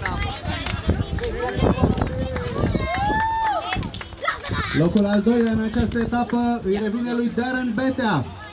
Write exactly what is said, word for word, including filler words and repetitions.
Locul al doilea în această etapă îi revine lui Darren Betea.